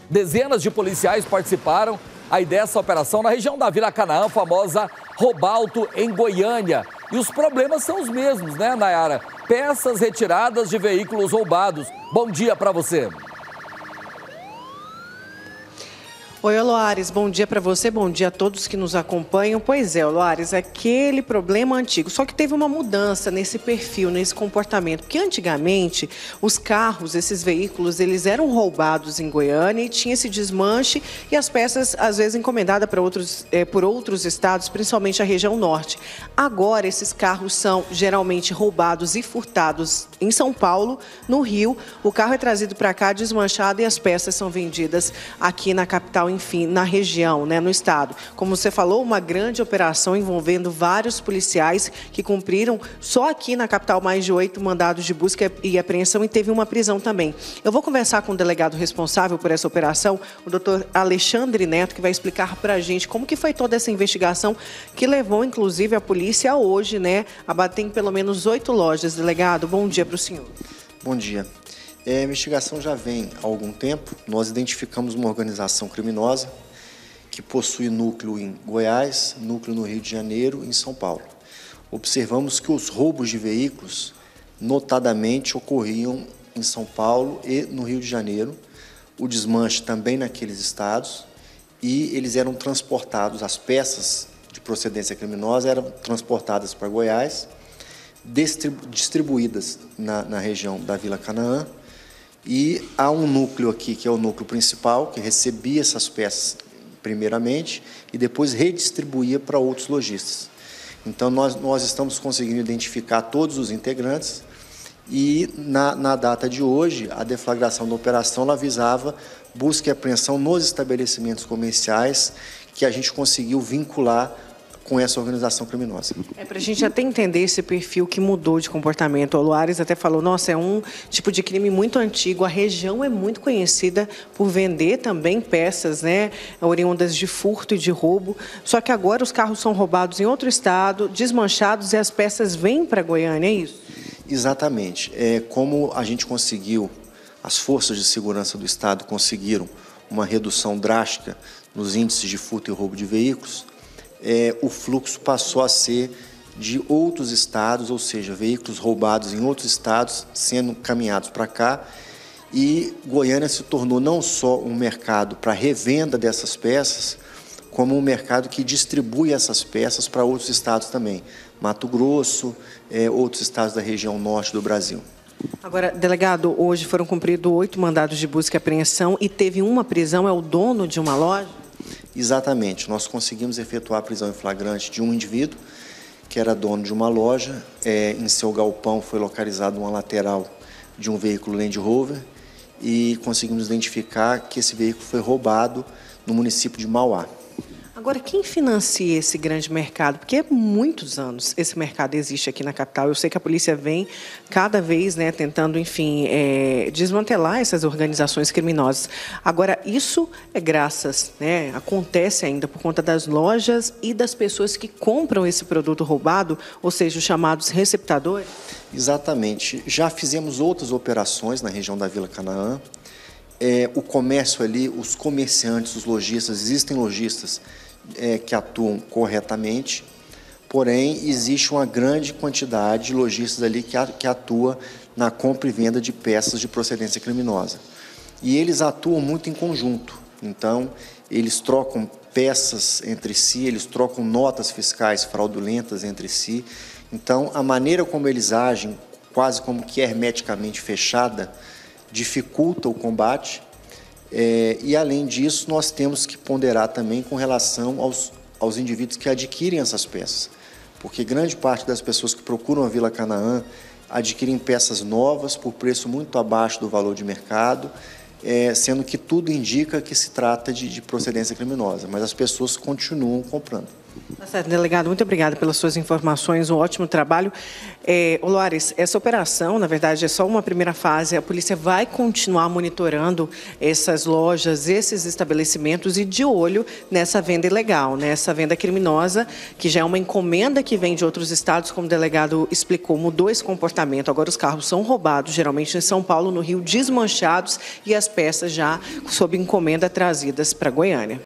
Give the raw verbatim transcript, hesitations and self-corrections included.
Dezenas de policiais participaram aí dessa operação na região da Vila Canaã, famosa Roubalto, em Goiânia. E os problemas são os mesmos, né, Nayara? Peças retiradas de veículos roubados. Bom dia para você. Oi, Loares, bom dia para você, bom dia a todos que nos acompanham. Pois é, Loares, aquele problema antigo, só que teve uma mudança nesse perfil, nesse comportamento, porque antigamente os carros, esses veículos, eles eram roubados em Goiânia e tinha esse desmanche e as peças, às vezes, encomendadas para outros, é, por outros estados, principalmente a região norte. Agora, esses carros são geralmente roubados e furtados em São Paulo, no Rio. O carro é trazido para cá desmanchado e as peças são vendidas aqui na capital, enfim, na região, né, no estado. Como você falou, uma grande operação envolvendo vários policiais que cumpriram só aqui na capital mais de oito mandados de busca e apreensão e teve uma prisão também. Eu vou conversar com o delegado responsável por essa operação, o doutor Alexandre Neto, que vai explicar para a gente como que foi toda essa investigação que levou, inclusive, a polícia hoje, né, a bater em pelo menos oito lojas. Delegado, bom dia para o senhor. Bom dia. A investigação já vem há algum tempo. Nós identificamos uma organização criminosa que possui núcleo em Goiás, núcleo no Rio de Janeiro e em São Paulo. Observamos que os roubos de veículos, notadamente, ocorriam em São Paulo e no Rio de Janeiro, o desmanche também naqueles estados, e eles eram transportados, as peças de procedência criminosa eram transportadas para Goiás, distribuídas na, na região da Vila Canaã. E há um núcleo aqui, que é o núcleo principal, que recebia essas peças primeiramente e depois redistribuía para outros lojistas. Então, nós, nós estamos conseguindo identificar todos os integrantes e, na, na data de hoje, a deflagração da operação ela visava busca e apreensão nos estabelecimentos comerciais que a gente conseguiu vincular com essa organização criminosa. É para a gente até entender esse perfil que mudou de comportamento. O Loares até falou, nossa, é um tipo de crime muito antigo, a região é muito conhecida por vender também peças, né, oriundas de furto e de roubo, só que agora os carros são roubados em outro estado, desmanchados e as peças vêm para Goiânia, é isso? Exatamente. É, como a gente conseguiu, as forças de segurança do estado conseguiram uma redução drástica nos índices de furto e roubo de veículos, É, o fluxo passou a ser de outros estados, ou seja, veículos roubados em outros estados sendo caminhados para cá, e Goiânia se tornou não só um mercado para revenda dessas peças, como um mercado que distribui essas peças para outros estados também, Mato Grosso, é, outros estados da região norte do Brasil. Agora, delegado, hoje foram cumpridos oito mandados de busca e apreensão e teve uma prisão, é o dono de uma loja? Exatamente, nós conseguimos efetuar a prisão em flagrante de um indivíduo que era dono de uma loja, é, em seu galpão foi localizado uma lateral de um veículo Land Rover e conseguimos identificar que esse veículo foi roubado no município de Mauá. Agora, quem financia esse grande mercado? Porque há muitos anos esse mercado existe aqui na capital. Eu sei que a polícia vem cada vez, né, tentando, enfim, é, desmantelar essas organizações criminosas. Agora, isso é graças, né, acontece ainda por conta das lojas e das pessoas que compram esse produto roubado, ou seja, os chamados receptadores? Exatamente. Já fizemos outras operações na região da Vila Canaã. É, o comércio ali, os comerciantes, os lojistas, existem lojistas É, que atuam corretamente, porém, existe uma grande quantidade de lojistas ali que, a, que atua na compra e venda de peças de procedência criminosa. E eles atuam muito em conjunto, então, eles trocam peças entre si, eles trocam notas fiscais fraudulentas entre si, então, a maneira como eles agem, quase como que hermeticamente fechada, dificulta o combate. É, e, além disso, nós temos que ponderar também com relação aos, aos indivíduos que adquirem essas peças, porque grande parte das pessoas que procuram a Vila Canaã adquirem peças novas por preço muito abaixo do valor de mercado, é, sendo que tudo indica que se trata de, de procedência criminosa, mas as pessoas continuam comprando. Tá certo, delegado, muito obrigada pelas suas informações, um ótimo trabalho. É, Loares, essa operação, na verdade, é só uma primeira fase. A polícia vai continuar monitorando essas lojas, esses estabelecimentos e de olho nessa venda ilegal, nessa venda criminosa, que já é uma encomenda que vem de outros estados, como o delegado explicou, mudou esse comportamento. Agora os carros são roubados, geralmente em São Paulo, no Rio, desmanchados e as peças já sob encomenda trazidas para Goiânia.